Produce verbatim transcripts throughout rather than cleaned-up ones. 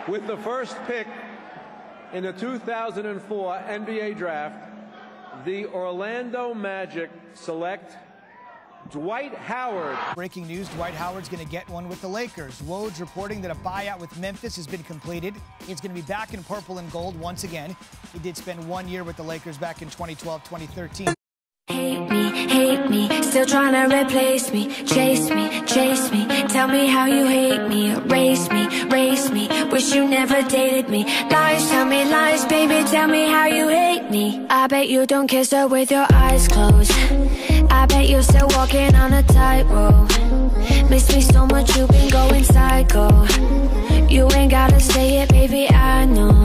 With the first pick in the two thousand four N B A draft, the Orlando Magic select Dwight Howard. Breaking news, Dwight Howard's going to get one with the Lakers. Woj reporting that a buyout with Memphis has been completed. He's going to be back in purple and gold once again. He did spend one year with the Lakers back in twenty twelve, twenty thirteen. Hate me, hate me, still trying to replace me. Chase me, chase me, tell me how you hate me. Erase me, race me, wish you never dated me. Lies, tell me lies, baby, tell me how you hate me. I bet you don't kiss her with your eyes closed. I bet you're still walking on a tightrope. Miss me so much, you've been going psycho. You ain't gotta say it, baby, I know.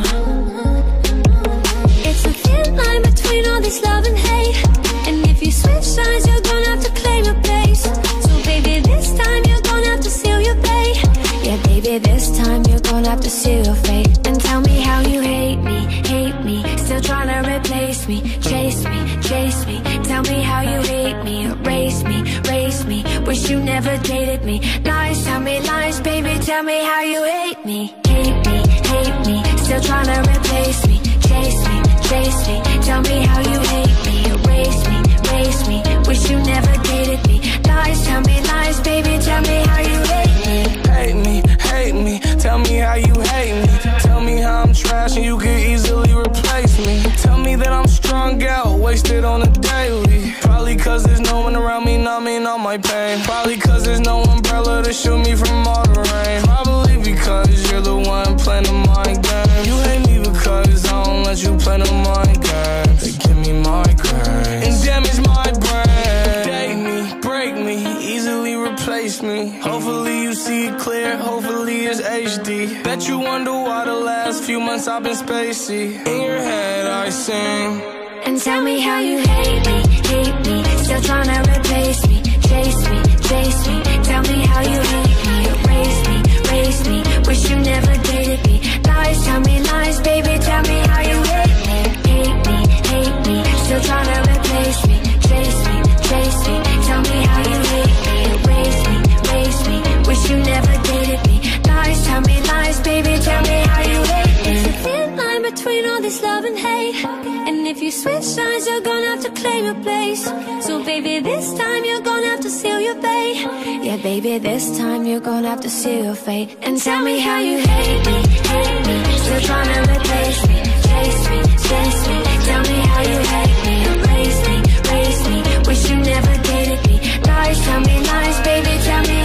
It's a thin line between all this love and hate. And if you switch sides, you're gonna have to claim your place. So baby, this time you're gonna have to seal your fate. Yeah, baby, this time you're gonna have to seal your fate. And tell me how you hate me, hate me, still trying to replace me. Chase me, chase me, tell me how you hate me. Erase me, race me, wish you never dated me. Lies, tell me lies, baby, tell me how you hate me. Hate me, hate me, still trying to replace me. Chase me, chase me, tell me how you hate me. Erase me, race me, wish you never dated me. Lies, tell me lies, baby, tell me how you hate me. Hate me, hate me, tell me how you hate me. Tell me how I'm trash and you could easily replace me. Tell me that I'm strung out, wasted on a daily. Probably cause there's no one around me numbing all my pain. Probably cause there's no umbrella to shield me from all the rain. Probably because you're the one playing the mind game. You hate me because I don't let you play the mind game. They give me migraines and damage my brain. Date me, break me, easily replace me. Hopefully you see it clear, hopefully it's H D. Bet you wonder why the last few months I've been spacey. In your head I sing. And tell me how you hate me, hate me, still trying to replace me. Chase me, chase me, tell me how you hate me. Erase me, race me, wish you never dated me. Lies, tell me lies, baby, tell me how you hate me. Hate me, hate me, still trying to replace me. Chase me, chase me, tell me how you hate me. Erase me, race me, wish you never dated me. Lies, tell me lies, baby, tell me how you hate me. It's a thin line between all this love and hate. And if you switch sides, you're gonna have to claim your place. So baby, this time you're gonna have to seal your fate. Yeah, baby, this time you're gonna have to seal your fate. And tell me how you hate me, hate me, still trying to replace me. Chase me, chase me, tell me how you hate me. Erase me, race me, wish you never dated me. Lies, tell me lies, baby, tell me